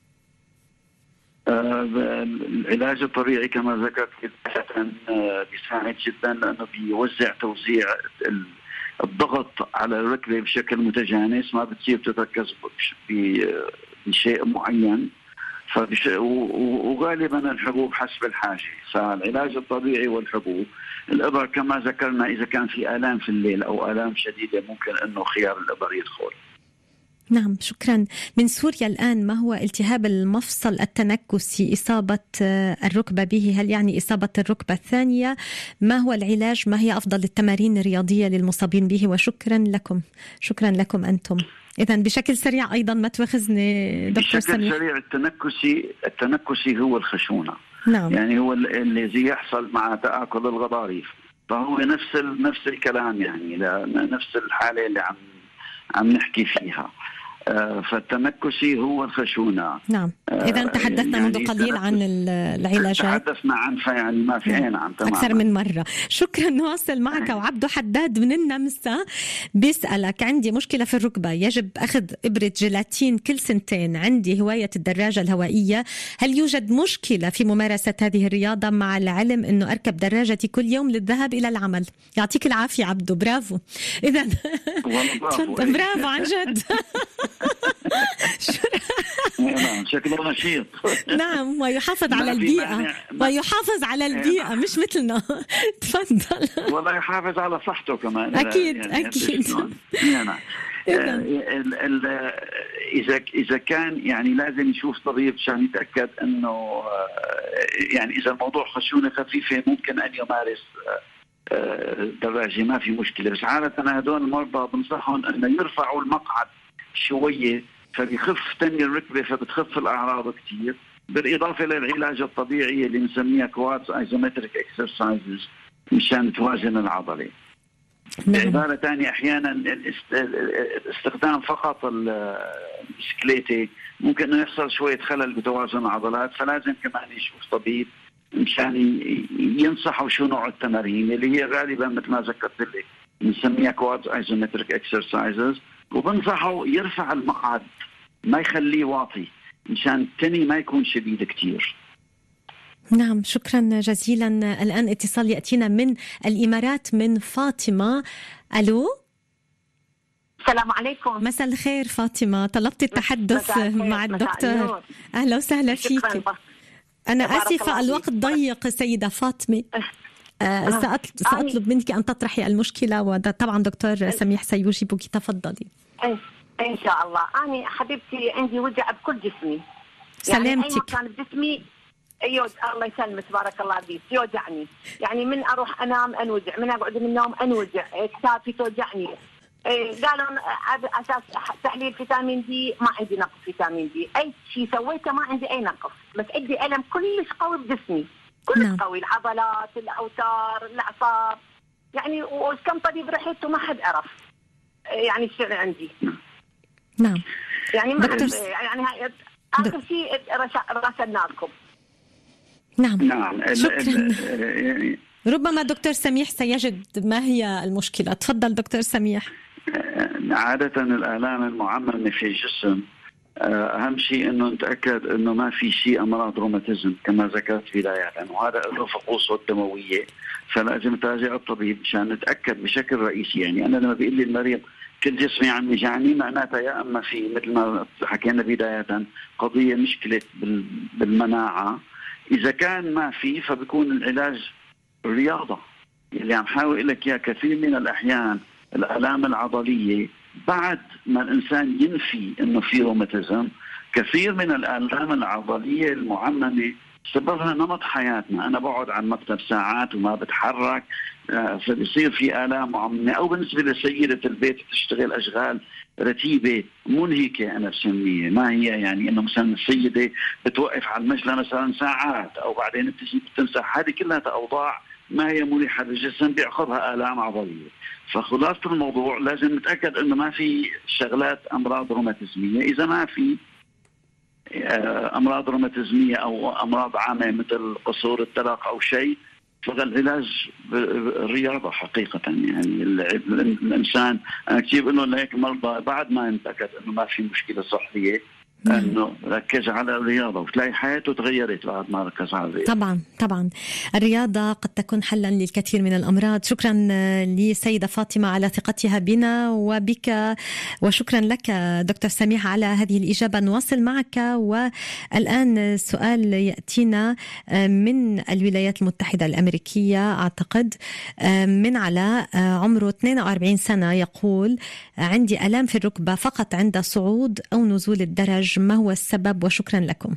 العلاج الطبيعي كما ذكرت بيساعد جدا لأنه بيوزع توزيع الضغط على الركبة بشكل متجانس، ما بتصير تتركز بشيء معين، وغالبا الحبوب حسب الحاجة. فالعلاج الطبيعي والحبوب. الإبر كما ذكرنا إذا كان في آلام في الليل أو آلام شديدة ممكن أنه خيار الإبر يدخل. نعم شكرا. من سوريا الآن، ما هو التهاب المفصل التنكسي إصابة الركبة به؟ هل يعني إصابة الركبة الثانية؟ ما هو العلاج؟ ما هي أفضل التمارين الرياضية للمصابين به؟ وشكرا لكم. شكرا لكم أنتم. إذن بشكل سريع أيضا ما تواخذني دكتور سميح. بشكل سريع التنكسي التنكسي هو الخشونة. نعم. يعني هو الذي يحصل مع تآكل الغضاريف، فهو نفس نفس الكلام، يعني نفس الحالة اللي عم عم نحكي فيها. فالتنكسي هو الخشونة. نعم. إذا تحدثنا يعني منذ قليل عن العلاجات. تحدثنا عنها يعني ما في عين عن تماما. أكثر من مرة. شكرا. نواصل معك. وعبدو حداد من النمسا بيسألك: عندي مشكلة في الركبة، يجب أخذ إبرة جيلاتين كل سنتين، عندي هواية الدراجة الهوائية، هل يوجد مشكلة في ممارسة هذه الرياضة مع العلم أنه أركب دراجتي كل يوم للذهاب إلى العمل؟ يعطيك العافية عبدو، برافو. إذا برافو عن جد. نعم شكله نشيط. نعم ويحافظ على البيئة ويحافظ على البيئة مش مثلنا. تفضل. والله يحافظ على صحته كمان. أكيد يعني أكيد. نعم. إذا إذا كان يعني لازم يشوف طبيب عشان يتأكد إنه يعني إذا الموضوع خشونة خفيفة ممكن أن يمارس دراجة، ما في مشكلة. بس عادة هدول المرضى بنصحهم أن يرفعوا المقعد شوية فبيخف تني الركبة فبتخف الأعراض كتير، بالإضافة للعلاج الطبيعي اللي نسميها كوادز ايزومتريك اكسرسايزز مشان توازن العضلة. بعبارة ثانية أحيانا الاستخدام فقط البسكليتة ممكن أنه يحصل شوية خلل بتوازن العضلات، فلازم كمان يشوف طبيب مشان ينصحوا شو نوع التمارين اللي هي غالبا مثل ما ذكرت لك نسميها كوادز ايزومتريك اكسرسايزز، وبنصحه يرفع المقعد ما يخليه واطي. مشان التاني ما يكون شديد كتير. نعم، شكرا جزيلا. الآن اتصال يأتينا من الإمارات من فاطمة. ألو، السلام عليكم. مساء الخير فاطمة، طلبت التحدث مع الدكتور. أهلا وسهلا فيك. أنا آسفة الوقت ضيق سيدة فاطمة. آه سأطلب منك أن تطرحي المشكلة وطبعا دكتور سميح سيجيبك. تفضلي. إن شاء الله. أنا حبيبتي عندي وجع بكل جسمي. سلامتك. يعني أي مكان بجسمي يوج الله يسلمك تبارك الله فيك يوجعني. يعني من أروح أنام أنوجع، من أقعد من النوم أنوجع، كتافي توجعني. قالوا أساس تحليل فيتامين دي، ما عندي نقص فيتامين دي. أي شيء سويته ما عندي أي نقص، بس عندي ألم كلش قوي بجسمي، كلش نعم. قوي، العضلات، الأوتار، الأعصاب. يعني وكم طبيب رحت وما حد عرف يعني الشيء عندي. نعم. يعني ما يعني آخر شيء راسلنا لكم. نعم. نعم. شكرا. ربما دكتور سميح سيجد ما هي المشكلة. تفضل دكتور سميح. عادة الآلام المعممة في الجسم أهم شيء أنه نتأكد أنه ما في شيء أمراض روماتيزم كما ذكرت بداية، وهذا له فقوسه الدموية، فلازم تراجع الطبيب مشان نتأكد بشكل رئيسي. يعني أنا لما بيقول لي المريض كل جسمي عم يجعني، معناتها يا أما في مثل ما حكينا بداية قضية مشكلة بالمناعة. إذا كان ما في فبيكون العلاج الرياضة اللي عم حاول لك يا كثير من الأحيان الآلام العضلية بعد ما الإنسان ينفي إنه في روماتيزم، كثير من الآلام العضلية المعممة سببها نمط حياتنا. أنا بقعد على المكتب ساعات وما بتحرك، فبصير في آلام معممة. أو بالنسبة لسيدة البيت تشتغل أشغال رتيبة منهكة أنا بسميها، ما هي يعني إنه مثلا السيدة بتوقف على المجلة مثلا ساعات أو بعدين بتجي بتمسح، هذه كلها أوضاع ما هي مريحة للجسم بيعقبها آلام عضلية. فخلاصة الموضوع لازم نتأكد إنه ما في شغلات أمراض روماتيزمية. إذا ما في أمراض روماتيزمية أو أمراض عامة مثل قصور الترق أو شيء، فالعلاج الرياضة حقيقة. يعني الإنسان أنا كتير بقول له لهيك مرضى بعد ما نتأكد إنه ما في مشكلة صحية أنه ركز على الرياضة وتلاقي حياته تغيرت بعد ما ركز على الرياضة. طبعا طبعا الرياضة قد تكون حلا للكثير من الأمراض. شكرا لسيدة فاطمة على ثقتها بنا وبك، وشكرا لك دكتور سميح على هذه الإجابة. نواصل معك، والآن سؤال يأتينا من الولايات المتحدة الأمريكية أعتقد، من علاء عمره اثنين وأربعين سنة، يقول: عندي ألام في الركبة فقط عند صعود أو نزول الدرج، ما هو السبب؟ وشكرا لكم.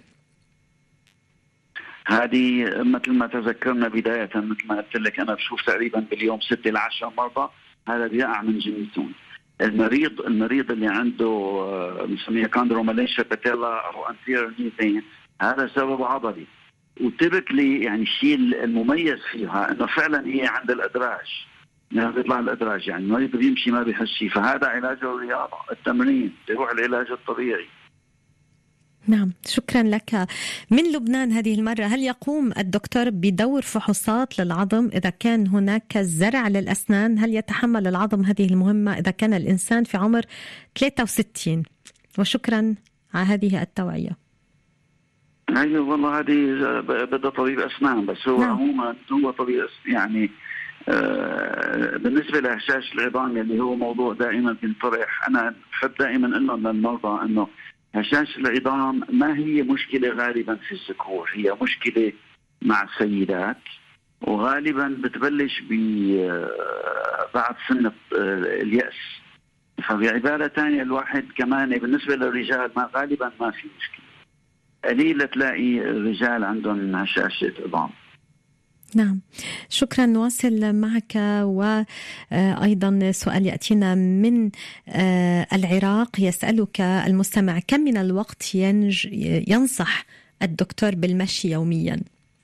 هذه مثل ما تذكرنا بداية، مثل ما قلت لك أنا بشوف تقريبا باليوم ستة لعشرة مرضى هذا بيقع من جنيتون. المريض المريض اللي عنده بنسميها كوندروماليشيا باتيلا أو أنتيريور ني بين، هذا سبب عضلي. وتبكلي يعني الشيء المميز فيها إنه فعلا هي عند الأدراج، يعني بيطلع الأدراج، يعني المريض بيمشي ما بيحس شيء، فهذا علاجه الرياضة، التمرين، يروح العلاج الطبيعي. نعم، شكرا لك. من لبنان هذه المرة، هل يقوم الدكتور بدور فحوصات للعظم إذا كان هناك زرع للأسنان؟ هل يتحمل العظم هذه المهمة إذا كان الإنسان في عمر ثلاثة وستين؟ وشكرا على هذه التوعية. أيوة والله هذه بدأ طبيب أسنان، بس هو عموما هو طبيب يعني آه بالنسبة لهشاش العظام اللي هو موضوع دائما بينطرح، أنا بحب دائما إنه للمرضى إنه هشاش العظام ما هي مشكلة غالبا في الذكور، هي مشكلة مع السيدات، وغالبا بتبلش بعد سن اليأس. فبعبارة ثانية الواحد كمان بالنسبة للرجال ما غالبا ما في مشكلة، قليل تلاقي الرجال عندهم هشاشة عظام. نعم، شكرا. نواصل معك، وأيضا سؤال يأتينا من العراق، يسألك المستمع: كم من الوقت ينصح الدكتور بالمشي يوميا؟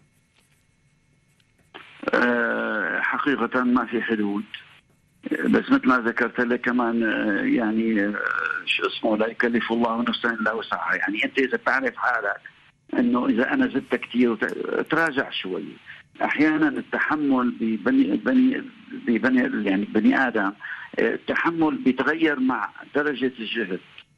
حقيقة ما في حدود، بس مثل ما ذكرت لك كمان يعني شو اسمه لا يكلف الله نفسا إلا وسعها. يعني أنت إذا تعرف حالك إنه إذا أنا زدت كتير تراجع شوي. أحيانا التحمل ببني بني ببني يعني بني آدم التحمل بيتغير مع درجة الجهد.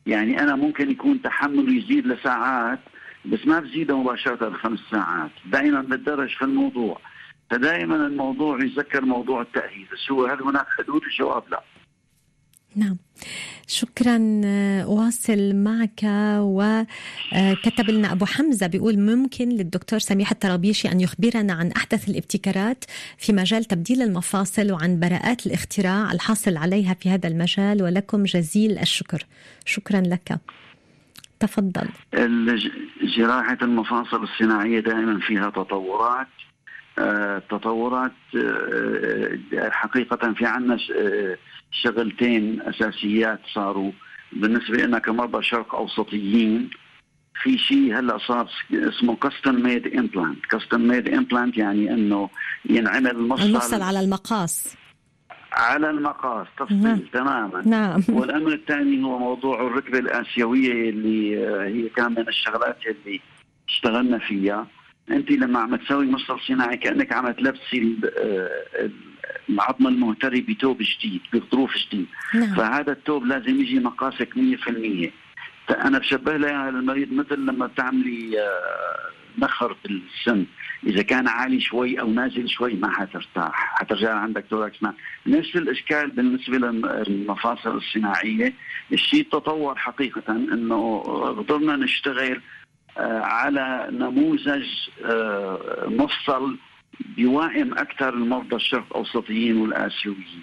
يعني أنا ممكن يكون تحمل يزيد لساعات بس ما بزيده مباشرة لخمس ساعات، دائما بتدرج في الموضوع. فدائما الموضوع يذكر موضوع التأهيل، بس هو هل هناك حدود؟ الجواب لا. نعم، شكرا. واصل معك. وكتب لنا أبو حمزة بيقول ممكن للدكتور سميح الطرابيشي أن يخبرنا عن أحدث الابتكارات في مجال تبديل المفاصل وعن براءات الاختراع الحاصل عليها في هذا المجال، ولكم جزيل الشكر. شكرا لك، تفضل. جراحة المفاصل الصناعية دائما فيها تطورات. آه، تطورات آه، حقيقة في عنا شغلتين أساسيات صاروا بالنسبة لنا كمرضى شرق أوسطيين. في شيء هلا صار اسمه كاستم ميد امبلانت. كاستم ميد امبلانت يعني انه ينعمل المفصل المفصل على المقاس على المقاس تفصيل نعم. تماما. نعم. والأمر الثاني هو موضوع الركبة الآسيوية اللي هي كان من الشغلات اللي اشتغلنا فيها. أنت لما عم تسوي مفصل صناعي كأنك عم تلبسي العظم المهتري بتوب جديد بظروف جديد. نعم. فهذا التوب لازم يجي مقاسك مية في المية. أنا بشبه لها المريض مثل لما تعملي نخر بالسن، إذا كان عالي شوي أو نازل شوي ما حترتاح، حترجع عندك توراكس. نفس الإشكال بالنسبة للمفاصل الصناعية. الشيء تطور حقيقة أنه قدرنا نشتغل على نموذج مفصل بيوائم أكثر المرضى الشرق أوسطيين والآسيويين.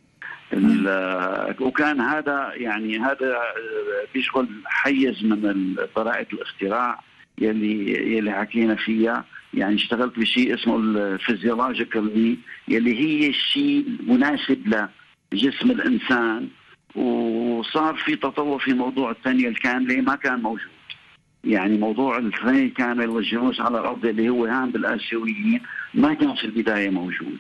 وكان هذا يعني هذا بيشغل حيز من براءة الاختراع يلي يلي حكينا فيها. يعني اشتغلت بشيء اسمه الفيزيولوجيكال ني يلي هي الشيء مناسب لجسم الإنسان. وصار في تطور في موضوع الثانية الكاملة ما كان موجود. يعني موضوع الثانية الكامل والجلوس على الأرض اللي هو هام بالآسيويين ما كان في البداية موجود.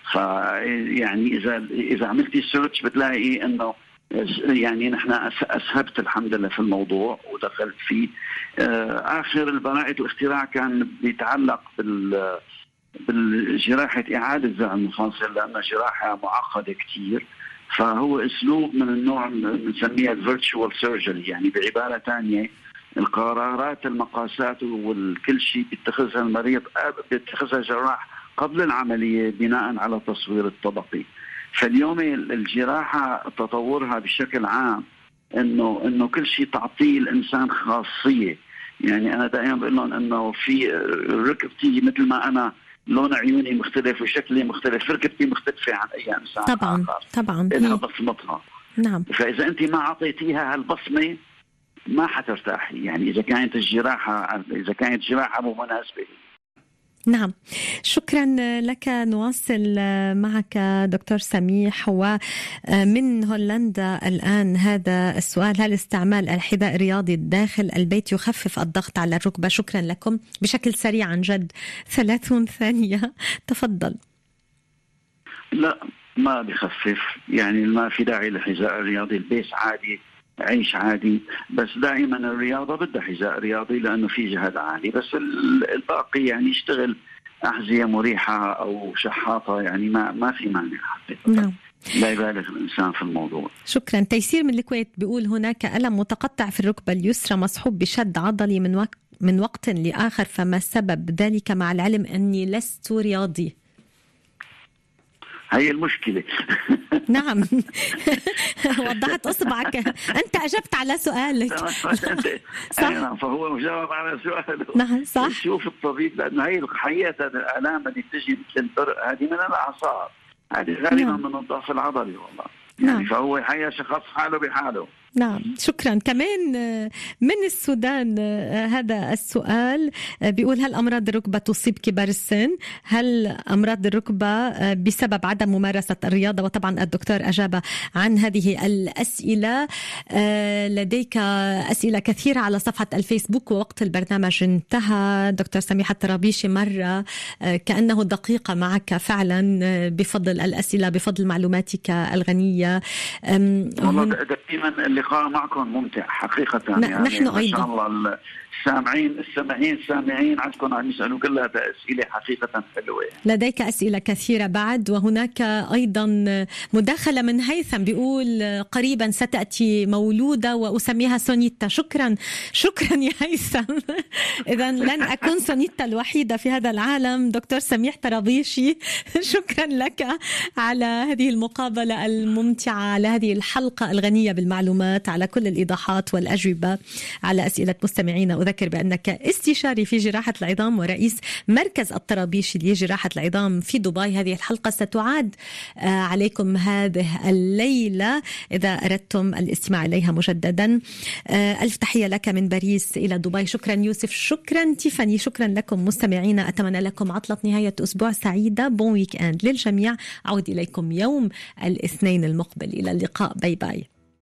فيعني إذا إذا عملتي سيرش بتلاقي إنه يعني نحن أسهبت الحمد لله في الموضوع ودخلت فيه. آخر البراءة الاختراع كان بيتعلق بال بالجراحة إعادة زرع المفاصل لأنها جراحة معقدة كتير. فهو أسلوب من النوع بنسميها الفيرتشوال سيرجري. يعني بعبارة ثانية القرارات المقاسات والكل شيء بيتخذها المريض بيتخذها الجراح قبل العملية بناء على التصوير الطبقي. فاليوم الجراحة تطورها بشكل عام انه انه كل شيء تعطيه الانسان خاصية. يعني انا دائما بقول لهم انه في ركبتي مثل ما انا لون عيوني مختلف وشكلي مختلف، ركبتي مختلفة عن اي انسان طبعا آخر. طبعا لها بصمتها. نعم. فاذا انت ما اعطيتيها هالبصمة ما حترتاحي. يعني اذا كانت الجراحة اذا كانت جراحة مو مناسبة. نعم، شكرا لك. نواصل معك دكتور سميح. ومن هولندا الآن هذا السؤال: هل استعمال الحذاء الرياضي داخل البيت يخفف الضغط على الركبة؟ شكرا لكم. بشكل سريع عن جد، ثلاثون ثانية، تفضل. لا ما بخفف. يعني ما في داعي للحذاء الرياضي. البيس عادي، عيش عادي. بس دائما الرياضة بدها حذاء رياضي لأنه في جهد عالي. بس الباقي يعني يشتغل أحذية مريحة أو شحاطة. يعني ما ما في مانع حقيقة. نعم. لا يبالغ الإنسان في الموضوع. شكرا. تيسير من الكويت بيقول هناك ألم متقطع في الركبة اليسرى مصحوب بشد عضلي من وقت من وقت لآخر، فما سبب ذلك مع العلم أني لست رياضي؟ هي المشكلة. نعم. وضعت أصبعك، أنت أجبت على سؤالك. صح. فهو مجاوب على سؤاله. نعم صح. شوف الطبيب لأنه هي الحقيقة الآلام اللي بتجي مثل البرق هذه من الأعصاب، هذه غالبا نعم. من الضعف العضلي والله. يعني نعم. فهو الحقيقة شخص حاله بحاله. نعم شكرا. كمان من السودان هذا السؤال بيقول: هل أمراض الركبة تصيب كبار السن؟ هل أمراض الركبة بسبب عدم ممارسة الرياضة؟ وطبعا الدكتور أجاب عن هذه الأسئلة. لديك أسئلة كثيرة على صفحة الفيسبوك ووقت البرنامج انتهى. دكتور سميح الطرابيشي مرة كأنه دقيقة معك فعلا بفضل الأسئلة، بفضل معلوماتك الغنية. والله دائما اللي اللقاء معكم ممتع حقيقة. يعني نحن ما أيضا شاء الله السامعين السامعين السامعين عندكم عم يسألوا كلها أسئلة حقيقة حلوة. لديك أسئلة كثيرة بعد، وهناك أيضا مداخلة من هيثم بيقول قريبا ستأتي مولودة وأسميها سونيتا. شكرا شكرا يا هيثم. إذا لن أكون سونيتا الوحيدة في هذا العالم. دكتور سميح طرابيشي شكرا لك على هذه المقابلة الممتعة، على هذه الحلقة الغنية بالمعلومات، على كل الإيضاحات والأجوبة على أسئلة مستمعينا. أذكر بأنك استشاري في جراحة العظام ورئيس مركز الطرابيشي لجراحة العظام في دبي. هذه الحلقة ستعاد عليكم هذه الليلة إذا أردتم الاستماع إليها مجددا. ألف تحية لك من باريس إلى دبي. شكرا يوسف، شكرا تيفاني، شكرا لكم مستمعينا. أتمنى لكم عطلة نهاية أسبوع سعيدة. بون ويك أند للجميع. أعود إليكم يوم الاثنين المقبل. إلى اللقاء. باي باي.